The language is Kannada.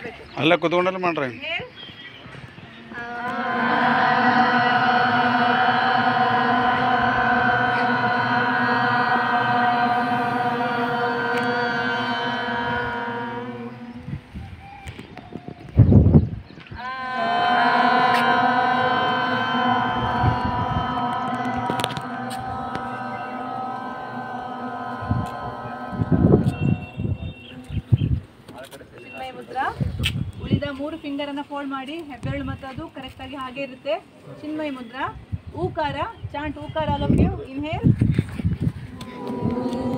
ಮಾಡಬೇಕು. ಅಲ್ಲ ಕುತ್ಕೊಂಡಲ್ಲ ಮಾಡ್ರಿ. ಚಿನ್ಮಯ ಮುದ್ರಾ. ಉಳಿದ 3 ಫಿಂಗರ್ ಅನ್ನ ಫೋಲ್ಡ್ ಮಾಡಿ ಹೆಬ್ಬೆರಳು ಮತ್ತು ಅದು ಕರೆಕ್ಟ್ ಆಗಿ ಹಾಗೆ ಇರುತ್ತೆ. ಚಿನ್ಮಯ ಮುದ್ರಾ. ಊಕಾರ ಚಾಂಟ್ ಊಕಾರ. All of you inhale.